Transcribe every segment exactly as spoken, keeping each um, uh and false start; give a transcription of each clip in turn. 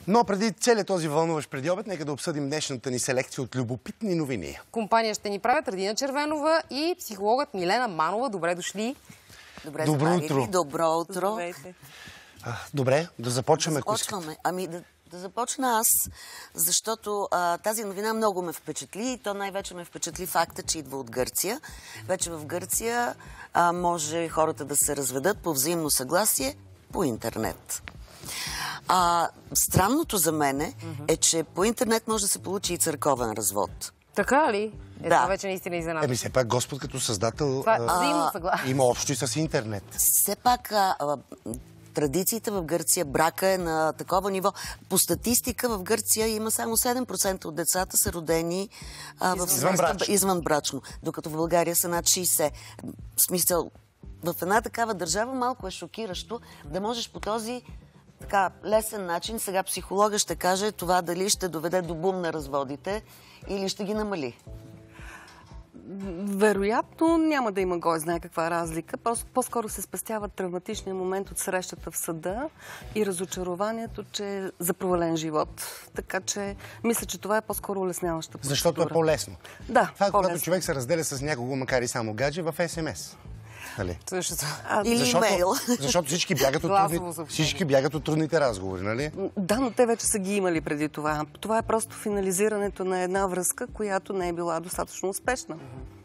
Но преди целият този вълнуващ преди обед, нека да обсъдим днешната ни селекция от любопитни новини. Компания ще ни правят Радина Червенова и психологът Милена Манова. Добре дошли. Добре, Добро утро. Добро утро. А, добре, да започваме. Да започваме. Ами да, да започна аз, защото а, тази новина много ме впечатли и то най-вече ме впечатли факта, че идва от Гърция. Вече в Гърция а, може хората да се разведат по взаимно съгласие по интернет. А, странното за мене mm-hmm. е, че по интернет може да се получи и църковен развод. Така ли? Е, да. Това вече наистина изненада. Еми, все пак Господ като създател а, а, има общо и с интернет. Все пак а, а, традициите в Гърция, брака е на такова ниво. По статистика в Гърция има само седем процента от децата са родени а, в извънбрачно. извънбрачно, докато в България са над шейсет. В смисъл, в една такава държава малко е шокиращо да можеш по този така лесен начин, сега психолога ще каже това дали ще доведе до бум на разводите или ще ги намали. Вероятно няма да има кой знае каква разлика. По-скоро се спестява травматичния момент от срещата в съда и разочарованието, че е за провален живот. Така че мисля, че това е по-скоро улесняваща процедура. Защото е по-лесно. Да, това е по-лесно. когато човек се разделя с някого, макар и само гадже, в ес ем ес. Нали? Или защото, имейл. Защото всички бягат, от трудни, всички бягат от трудните разговори, нали? Да, но те вече са ги имали преди това. Това е просто финализирането на една връзка, която не е била достатъчно успешна.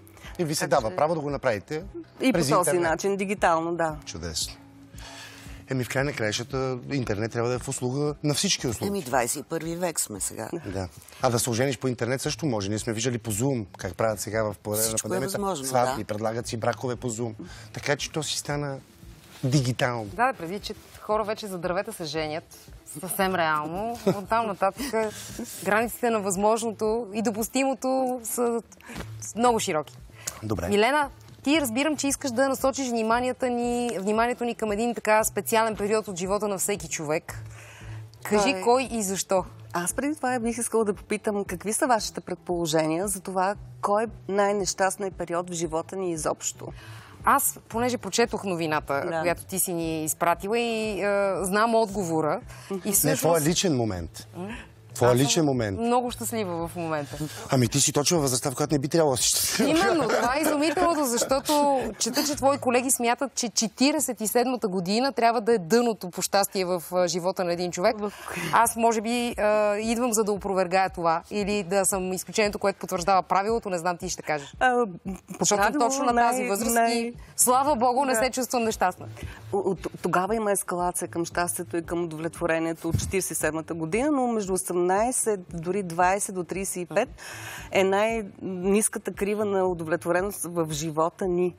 И ви се дава че... право да го направите и през по този интернет. начин, дигитално, да. Чудесно. Еми, в край на краищата интернет трябва да е в услуга на всички услуги. Еми, двадесет и първи век сме сега. Да. А да се ожениш по интернет също може. Ние сме виждали по Zoom, как правят сега в по време на пандемията. Е възможно, сватби, да. предлагат си бракове по Zoom. Така че то си стана дигитално. Да, преди, че хора вече за дървета се женят съвсем реално. Оттам нататък границите на възможното и допустимото са много широки. Добре. Милена, ти разбирам, че искаш да насочиш вниманието ни, вниманието ни към един така специален период от живота на всеки човек. Кажи е... кой и защо. Аз преди това бих искала да попитам какви са вашите предположения за това кой е най-нещастният период в живота ни изобщо. Аз, понеже прочетох новината, да. която ти си ни изпратила и е, знам отговора. И всъщност... Не, твоя личен момент. Твоя личен момент. Много щастлива в момента. Ами ти си точно във възрастта, в която не би трябвало да си щастлива. Именно, това е изумителното, защото чета, че твои колеги смятат, че четиридесет и седмата година трябва да е дъното по щастие в живота на един човек. Аз, може би, идвам за да опровергая това или да съм изключението, което потвърждава правилото, не знам, ти ще кажеш. А, защото правило, точно на тази възраст най... и слава Богу, не да. се чувствам нещастна. От, тогава има ескалация към щастието и към удовлетворението от четиридесет и седмата година, но между осемнадесет, дори двадесет до тридесет и пет е най-ниската крива на удовлетвореност в живота ни.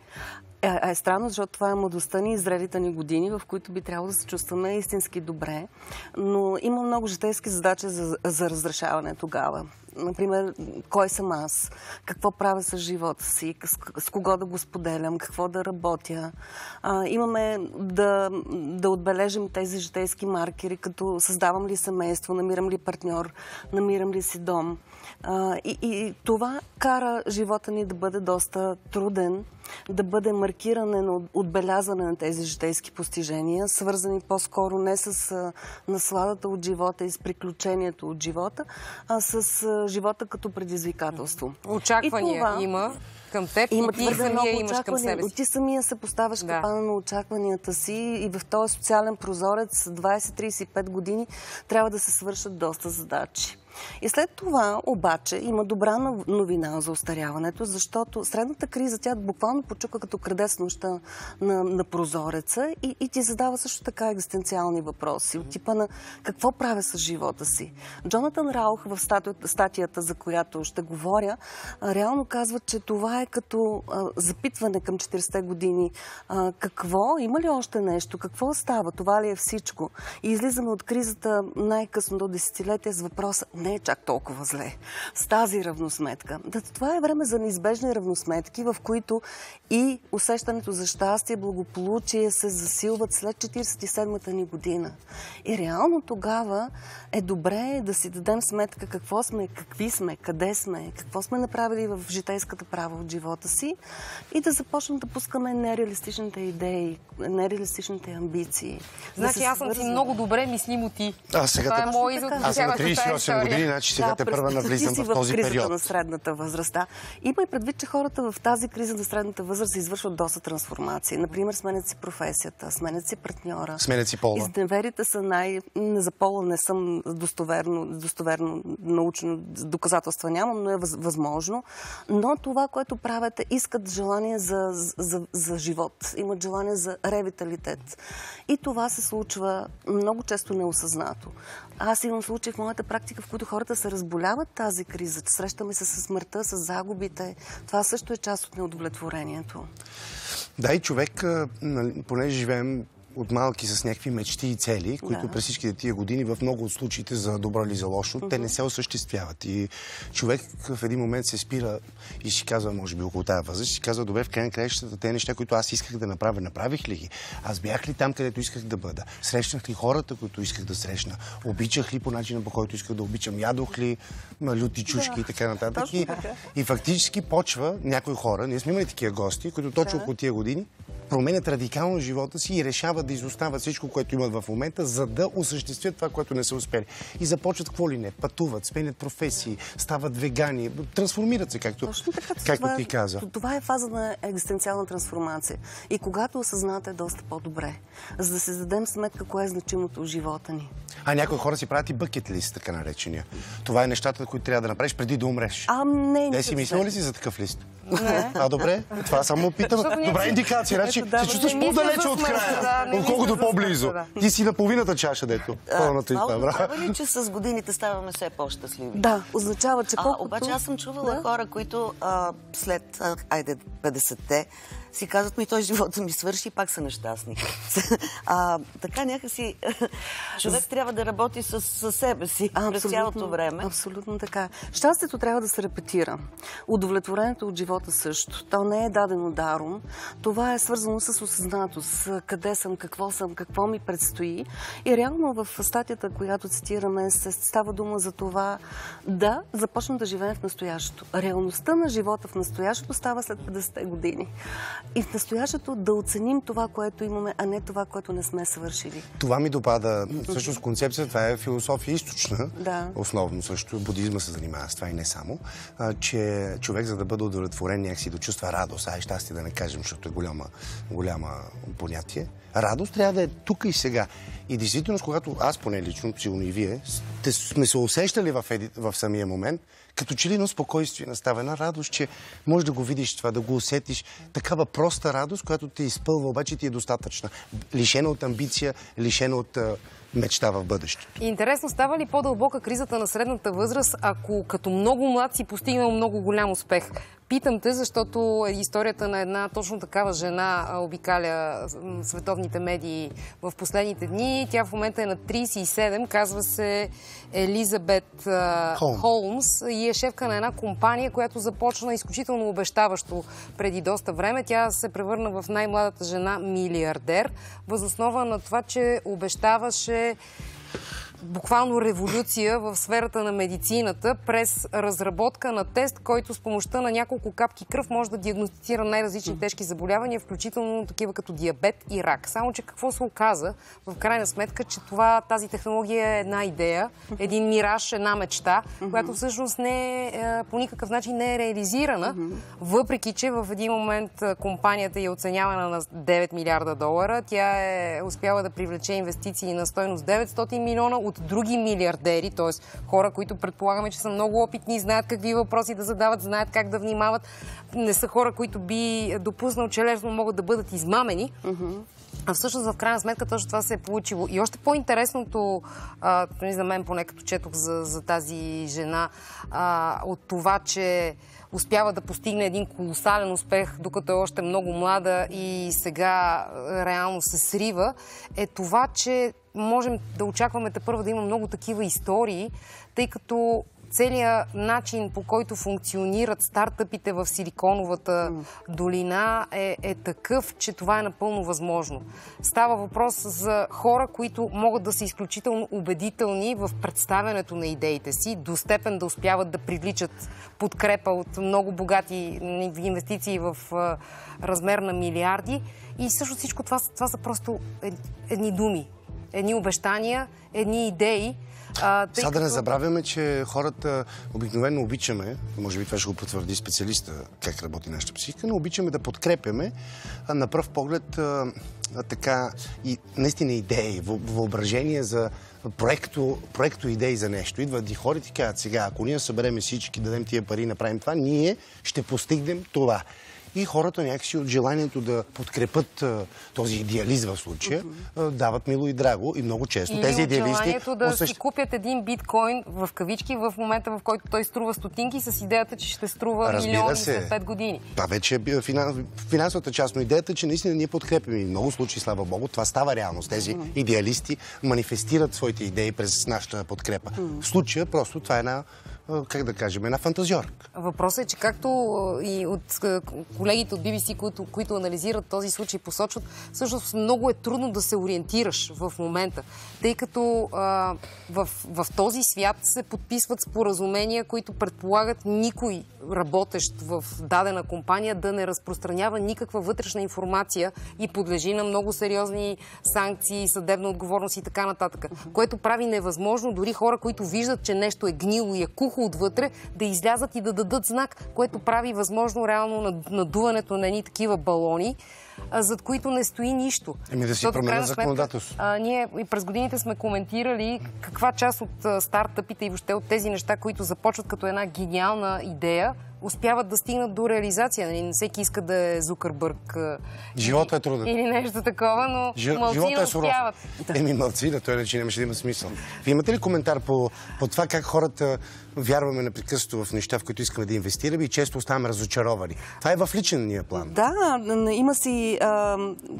А е странно, защото това е младостта ни и зрелите ни години, в които би трябвало да се чувстваме истински добре. Но има много житейски задачи за, за разрешаване тогава. Например, кой съм аз? Какво правя с живота си? С, с кого да го споделям? Какво да работя? А, имаме да, да отбележим тези житейски маркери, като създавам ли семейство, намирам ли партньор, намирам ли си дом. А, и, и това кара живота ни да бъде доста труден, да бъде маркиране на отбелязване на тези житейски постижения, свързани по-скоро не с а, насладата от живота и с приключението от живота, а с а, живота като предизвикателство. Очаквания това... има към теб има и ти самия имаш към себе си. Ти самия се поставяш да. капана на очакванията си и в този социален прозорец двадесет до тридесет и пет години трябва да се свършат доста задачи. И след това обаче има добра новина за остаряването, защото средната криза тя буквално почука като крадец нощта на, на прозореца и, и ти задава също така екзистенциални въпроси от типа на какво правя с живота си. Джонатан Раух в статията, статията, за която ще говоря, реално казва, че това е като а, запитване към четиридесетте години. А, какво? Има ли още нещо? Какво става? Това ли е всичко? И излизаме от кризата най-късно до десетилетия с въпроса не е чак толкова зле. С тази равносметка. Да, това е време за неизбежни равносметки, в които и усещането за щастие, благополучие се засилват след четиридесет и седмата ни година. И реално тогава е добре да си дадем сметка какво сме, какви сме, къде сме, какво сме направили в житейската права от живота си и да започнем да пускаме нереалистичните идеи, нереалистичните амбиции. Значи да аз съм си много добре мислимо ти. А, сега това те... е мой изход. Аз съм на тридесет и осем години, значи сега да, те първа навлизам в този период. Кризата на средната възраст. Да. Има и предвид, че хората в тази криза на средната възраст извършват доста трансформации. Например, сменят си професията, сменят си партньора. Сменят си пола. Изневерите са най... За пола не съм достоверно, достоверно научно доказателства нямам, но е възможно. Но това, което правят, е искат желание за, за, за живот. Имат желание за ревиталитет. И това се случва много често неосъзнато. Аз имам случаи в моята практика, в които хората се разболяват тази криза. Срещаме се с смъртта, с загубите. Това също е част от неудовлетворението. Да, и човек, понеже живеем от малки с някакви мечти и цели, които да. През всичките тия години в много от случаите за добро или за лошо, uh-huh. те не се осъществяват. И човек в един момент се спира и си казва, може би около тази възраст, си казва, добре, в край на краищата, те неща, които аз исках да направя, направих ли ги? Аз бях ли там, където исках да бъда? Срещнах ли хората, които исках да срещна? Обичах ли по начина, по който исках да обичам? Ядох ли люти чушки да. И така нататък? И, и фактически почва някои хора, ние сме имали такива гости, които точно да. Около тия години променят радикално живота си и решават да изоставят всичко, което имат в момента, за да осъществят това, което не са успели. И започват какво ли не, пътуват, сменят професии, стават вегани, трансформират се, както, така, както това, ти каза. Това е фаза на екзистенциална трансформация. И когато осъзната е доста по-добре, за да се дадем сметка кое е значимото в живота ни. А някои хора си правят и бъкет лист, така наречения. Това е нещата, които трябва да направиш преди да умреш. А, не, Те си мислил ли си за такъв лист? Не. А, добре. Това само питам. Добра индикация. Значи се чувстваш по-далече от края, отколкото по-близо. Ти си на половината чаша, дето. Това означава ли, че с годините ставаме все по-щастливи? Да, означава, че колкото... Обаче аз съм чувала хора, които след, айде, петдесетте, си казват ми, той живота ми свърши и пак са нещастни. А, така някакси човек трябва да работи с, с себе си през цялото време. Абсолютно така. Щастието трябва да се репетира. Удовлетворението от живота също. То не е дадено даром. Това е свързано с осъзнатост. Къде съм, какво съм, какво ми предстои. И реално в статията, която цитираме, се става дума за това да започнем да живеем в настоящето. Реалността на живота в настоящето става след петдесетте години. И в настоящето да оценим това, което имаме, а не това, което не сме свършили. Това ми допада. Всъщност концепция, това е философия източна. Да. Основно също. Будизма се занимава с това и не само. А, че човек, за да бъде удовлетворен, някакси да чувства радост, а и щастие да не кажем, защото е голяма, голяма понятие. Радост трябва да е тук и сега. И действително, когато аз поне лично, сигурно и вие, сме се усещали в, еди, в самия момент, като че ли на спокойствие настава една радост, че можеш да го видиш това, да го усетиш. Такава проста радост, която те изпълва, обаче ти е достатъчна. Лишена от амбиция, лишена от а, мечта в бъдещето. Интересно, става ли по-дълбока кризата на средната възраст, ако като много млад си постигнал много голям успех? Питам те, защото историята на една точно такава жена обикаля световните медии в последните дни. Тя в момента е на тридесет и седем, казва се Елизабет Холмс. Холмс и е шефка на една компания, която започна изключително обещаващо преди доста време. Тя се превърна в най-младата жена милиардер, въз основа на това, че обещаваше буквално революция в сферата на медицината през разработка на тест, който с помощта на няколко капки кръв може да диагностицира най-различни тежки заболявания, включително такива като диабет и рак. Само че какво се оказа в крайна сметка, че това, тази технология е една идея, един мираж, една мечта, която всъщност не е, по никакъв начин не е реализирана, въпреки че в един момент компанията е оценявана на девет милиарда долара. Тя е успяла да привлече инвестиции на стойност деветстотин милиона от други милиардери, т.е. хора, които предполагаме, че са много опитни, знаят какви въпроси да задават, знаят как да внимават. Не са хора, които би допуснал, че лесно могат да бъдат измамени. А всъщност, в крайна сметка, точно това се е получило. И още по-интересното, а, за мен, поне като четох за, за тази жена, а, от това, че успява да постигне един колосален успех, докато е още много млада и сега реално се срива, е това, че можем да очакваме тепърва да има много такива истории, тъй като целият начин, по който функционират стартъпите в Силиконовата долина е, е такъв, че това е напълно възможно. Става въпрос за хора, които могат да са изключително убедителни в представянето на идеите си, до степен да успяват да привличат подкрепа от много богати инвестиции в а, размер на милиарди. И също всичко това, това са просто едни думи, едни обещания, едни идеи. А, Сега като... да не забравяме, че хората обикновено обичаме, може би това ще го потвърди специалиста, как работи нашата психика, но обичаме да подкрепяме а, на пръв поглед а, а, така и наистина идеи, въображение за проекто, проекто идеи за нещо. Идват и хората и казват: сега, ако ние събереме всички, дадем тия пари, направим това, ние ще постигнем това. И хората някакси от желанието да подкрепят а, този идеалист в случая, а, дават мило и драго и много често. Или тези от идеалисти желанието да усъщ... си купят един биткоин в кавички в момента, в който той струва стотинки, с идеята, че ще струва Разбира милиони се. за пет години. Това вече е финанс... финансовата част, но идеята е, че наистина ние подкрепяме. И в много случаи, слава Богу, това става реалност. Тези идеалисти манифестират своите идеи през нашата подкрепа. В случая просто това е една, как да кажем, една фантазиорка. Въпросът е, че както и от колегите от Би Би Си, които, които анализират този случай, посочват, всъщност много е трудно да се ориентираш в момента, тъй като а, в, в този свят се подписват споразумения, които предполагат никой работещ в дадена компания да не разпространява никаква вътрешна информация и подлежи на много сериозни санкции, съдебна отговорност и така нататък, което прави невъзможно дори хора, които виждат, че нещо е гнило и е кухо отвътре, да излязат и да дадат знак, което прави възможно реално надуването на едни такива балони, зад които не стои нищо. Еми да си променят законодателство. Ние и през годините сме коментирали каква част от а, стартъпите и въобще от тези неща, които започват като една гениална идея, успяват да стигнат до реализация. Не всеки иска да е Зукърбърг. Живота е труден. Или нещо такова, но Жи... малци не успяват. Да. Еми малци, да, той иначе нямаше да има смисъл. Вие имате ли коментар по, по това как хората вярваме непрекъснато в неща, в които искаме да инвестираме и често оставаме разочаровани? Това е в личния план. Да, има си а,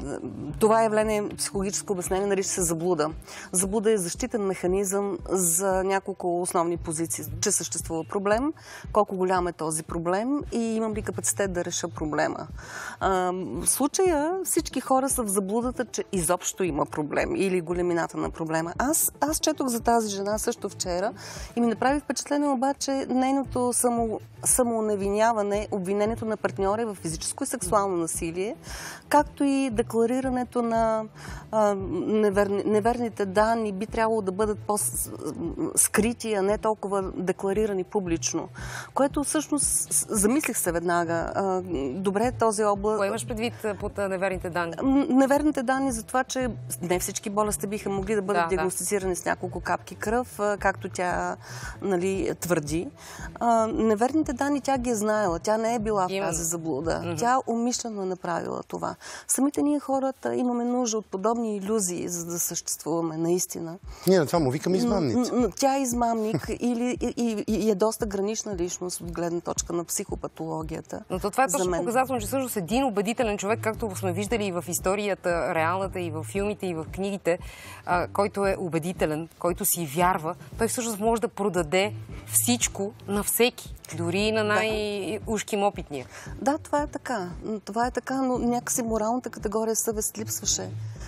това явление, психологическо обяснение, нарича се заблуда. Заблуда е защитен механизъм за няколко основни позиции. Че съществува проблем, колко голям е този проблем и имам ли капацитет да реша проблема. А, в случая всички хора са в заблудата, че изобщо има проблем или големината на проблема. Аз, аз четох за тази жена също вчера и ми направи впечатление обаче нейното само, самоневиняване, обвинението на партньора в физическо и сексуално насилие, както и декларирането на а, неверни, неверните данни би трябвало да бъдат по-скрити, а не толкова декларирани публично. Което всъщност замислих се веднага. А, добре, този област... Кое имаш предвид под неверните данни? Неверните данни за това, че не всички болести биха могли да бъдат да, диагностицирани да. с няколко капки кръв, както тя, нали, твърди. А, неверните данни тя ги е знаела. Тя не е била в тази заблуда. Mm-hmm. Тя умишлено е направила това. Самите ние хората имаме нужда от подобни илюзии, за да съществуваме наистина. Ние на това му викаме измамница. Тя е измамник или, и, и, и е доста гранична личност от гледна точка на психопатологията. Но то това е точно показателно, че всъщност един убедителен човек, както сме виждали и в историята, реалната, и в филмите, и в книгите, а, който е убедителен, който си вярва, той всъщност може да продаде всичко на всеки, дори и на най-ушким опитния. Да, това е така. Това е така, но някакси моралната категория съвест липсваше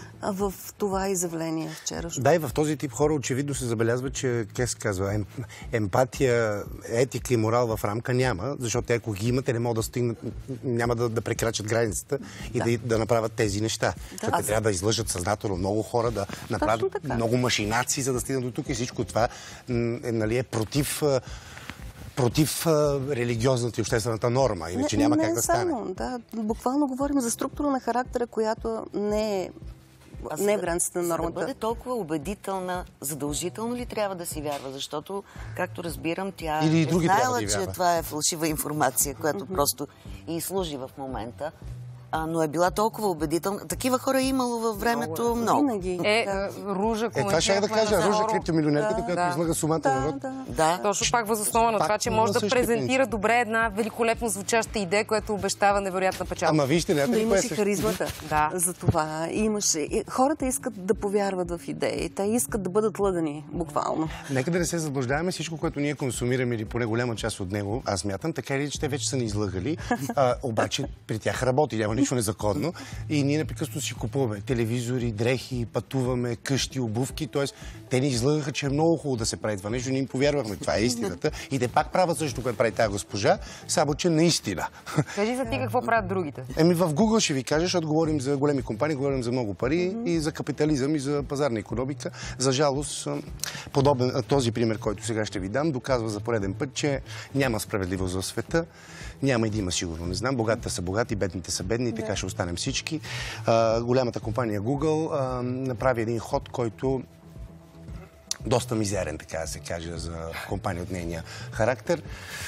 в това изявление вчера. Да, и в този тип хора очевидно се забелязва, че, как се казва, ем, емпатия, етика и морал в рамка няма, защото те, ако ги имат, те не могат да стигнат, няма да, да прекрачат границата и да, да, да направят тези неща. Да. Те трябва да излъжат съзнателно много хора, да направят много машинации, за да стигнат до тук и всичко това е, нали, е против... против а, религиозната и обществената норма, иначе не, няма не как да само, стане. Да, буквално говорим за структура на характера, която не е не е в границата на нормата. За да бъде толкова убедителна, задължително ли трябва да си вярва? Защото, както разбирам, тя Или е други знаела, да че това е фалшива информация, която mm-hmm. просто и служи в момента. А, но е била толкова убедителна. Такива хора е имало във времето много. Винаги. Е, Ружа, Е, това ще я да кажа. Ружа, криптомилионерката, която Да. излага сумата Да, народ. да. Да. Точно пак въз основа на Пак това, че има може да същия презентира принцип. добре една великолепно звучаща идея, която обещава невероятна печалба. Ама вижте, Но някъде имаш и кое харизмата. Да. За това имаше. И хората искат да повярват в идеи. Те искат да бъдат лъгани, буквално. Нека да не се заблуждаваме, всичко, което ние консумираме или поне голяма част от него, аз смятам, така или че те вече са ни излъгали, а, обаче при тях работи, няма нищо незаконно и ние непрекъснато си купуваме телевизори, дрехи, пътуваме, къщи, обувки, т.е. те ни излъгаха, че е много хубаво да се прави това нещо, ние им повярвахме, това е истината и те пак правят също, което прави тази госпожа, само че наистина. Кажи за ти какво правят другите. Еми в Google ще ви кажа, защото говорим за големи компании, говорим за много пари mm-hmm. и за капитализъм и за пазарна икономика. За жалост, подобен, този пример, който сега ще ви дам, доказва за пореден път, че няма справедливост в света. Няма и да има сигурно, не знам. Богатите са богати, бедните са бедни, yeah. така ще останем всички. А, голямата компания Google а, направи един ход, който доста мизерен, така да се каже, за компания от нейния характер.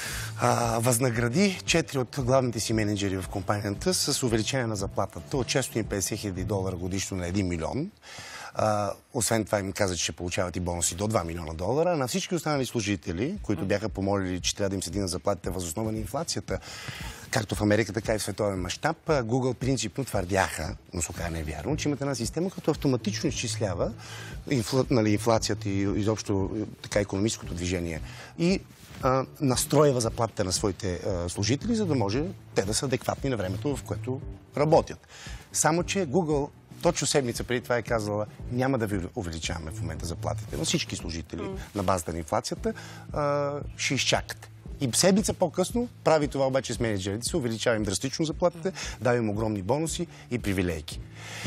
А, възнагради четири от главните си менеджери в компанията с увеличение на заплатата от шестстотин и петдесет хиляди долара годишно на един милион. А, освен това им каза, че ще получават и бонуси до два милиона долара. На всички останали служители, които бяха помолили, че трябва да им се дигнат заплатите въз основа на инфлацията, както в Америка, така и в световен мащаб, Google принципно твърдяха, но се оказа не е вярно, че имат една система, която автоматично изчислява инфла, нали, инфлацията и изобщо така икономическото движение и а, настройва заплатите на своите а, служители, за да може те да са адекватни на времето, в което работят. Само че Google точно седмица преди това е казала, няма да ви увеличаваме в момента заплатите на всички служители mm. на базата на инфлацията, а, ще изчакате. И седмица по-късно прави това обаче с менеджерите, се увеличава им драстично заплатите, дава им огромни бонуси и привилегии.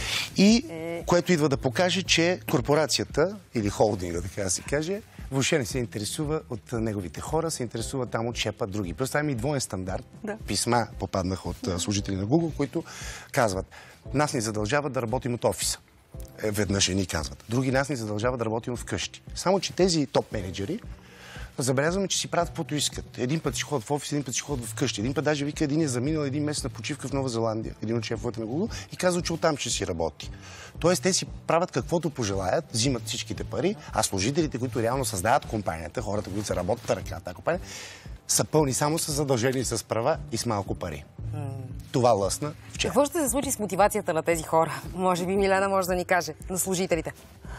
И е... което идва да покаже, че корпорацията или холдинга, така да се каже, въобще не се интересува от неговите хора, се интересува там от шепа други. Представям и двоен стандарт. Да. Писма попаднаха от да. служители на Google, които казват, нас ни задължават да работим от офиса. Е, веднъж ни казват. Други нас ни задължават да работим вкъщи. Само че тези топ менеджери забелязваме, че си правят каквото искат. Един път си ходят в офис, един път си ходят вкъщи. Един път даже вика, един е заминал един месец на почивка в Нова Зеландия, един от шефовете на Google, и казва, че оттам ще си работи. Тоест, те си правят каквото пожелаят, взимат всичките пари, а служителите, които реално създават компанията, хората, които са работят на ръка, тази компания, са пълни само с задължени с права и с малко пари. Mm. Това лъсна вчера. Какво ще се случи с мотивацията на тези хора? Може би Милена може да ни каже, на служителите.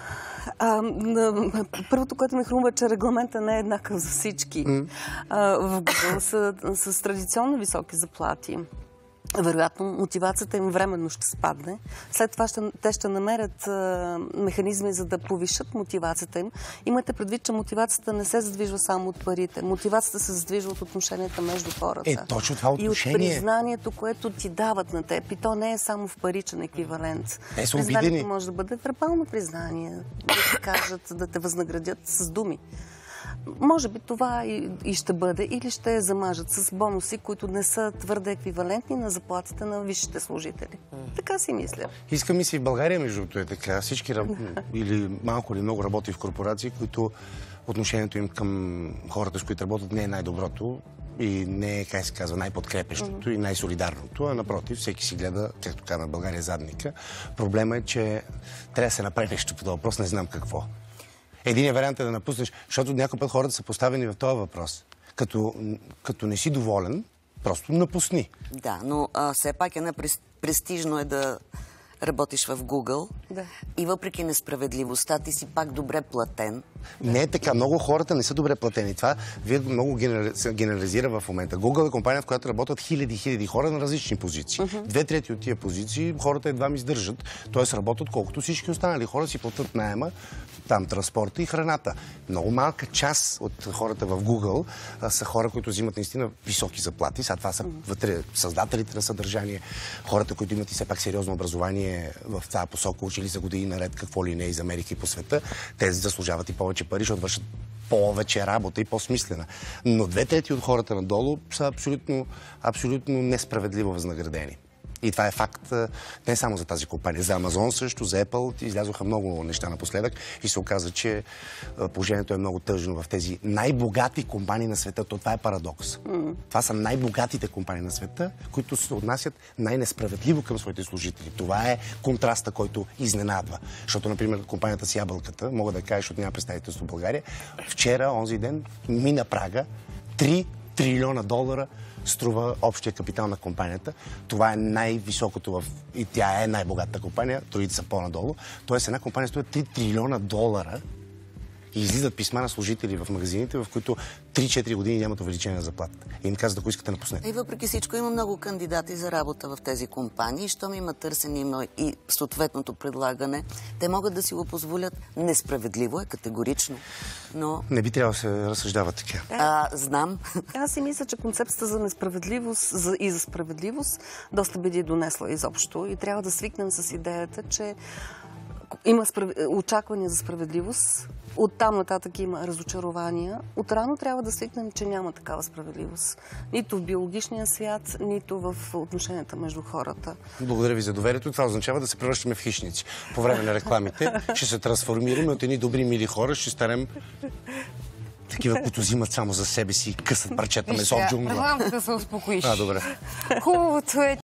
А, първото, което ми хрумва, че регламента не е еднакъв за всички. Mm. А, в Google са с традиционно високи заплати. Вероятно, мотивацията им временно ще спадне. След това ще, те ще намерят а, механизми, за да повишат мотивацията им. Имате предвид, че мотивацията не се задвижва само от парите. Мотивацията се задвижва от отношенията между хората. Е, точно това отношение. И от признанието, което ти дават на теб. И то не е само в паричен еквивалент. Те са обидени. Признанието може да бъде вербално признание. Да ти кажат, да те възнаградят с думи. Може би това и, и ще бъде, или ще замажат с бонуси, които не са твърде еквивалентни на заплатите на висшите служители. Mm. Така си мисля. Искам и си в България, между другото е така. Всички или малко или много работи в корпорации, които отношението им към хората, с които работят, не е най-доброто и не е, как се казва, най-подкрепещото mm. и най-солидарното, а напротив, всеки си гледа, както казва България, задника. Проблема е, че трябва да се направи нещо по този въпрос, не знам какво. Единият вариант е да напуснеш, защото някой път хората са поставени в този въпрос. Като, като не си доволен, просто напусни. Да, но а, все пак е престижно е да работиш в Google да. И въпреки несправедливостта ти си пак добре платен. Не е така. Много хората не са добре платени. Това вие много се генерализира в момента. Google е компания, в която работят хиляди хиляди хора на различни позиции. Uh-huh. Две трети от тия позиции хората едва ми издържат. Т.е. работят колкото всички останали хора си платят наема, там транспорта и храната. Много малка част от хората в Google а, са хора, които взимат наистина високи заплати. Сега това са вътре създателите на съдържание, хората, които имат и все пак сериозно образование в тази посока, учили за години наред какво ли не из Америка и по света. Те заслужават и повече пари, защото вършат повече работа и по-смислена. Но две трети от хората надолу са абсолютно, абсолютно несправедливо възнаградени. И това е факт не само за тази компания. За Амазон също, за Apple излязоха много неща напоследък и се оказа, че положението е много тъжно в тези най-богати компании на света. То това е парадокс. Mm. Това са най-богатите компании на света, които се отнасят най-несправедливо към своите служители. Това е контраста, който изненадва. Защото, например, компанията с ябълката, мога да кажа, защото няма представителство в България, вчера, онзи ден, мина прага три трилиона долара струва общия капитал на компанията. Това е най-високото в... И тя е най-богатата компания, другите са по-надолу. Тоест една компания струва три трилиона долара и излизат писма на служители в магазините, в които три-четири години нямат увеличение на заплата. И им казват, ако искате, напуснете. И въпреки всичко има много кандидати за работа в тези компании. Щом има търсене, има и съответното предлагане. Те могат да си го позволят. Несправедливо е, категорично. Но... Не би трябвало да се разсъждава така. А, знам. Аз си мисля, че концепцията за несправедливост за, и за справедливост доста би е донесла изобщо. И трябва да свикнем с идеята, че има справ... очаквания за справедливост, оттам нататък има разочарования. Отрано трябва да свикнем, че няма такава справедливост. Нито в биологичния свят, нито в отношенията между хората. Благодаря ви за доверието. Това означава да се превръщаме в хищници. По време на рекламите ще се трансформираме от едни добри, мили хора, ще станем такива, които взимат само за себе си и късат парчета месо в джунгла. Предлагам да се успокоиш. А, добре. Хубавото е,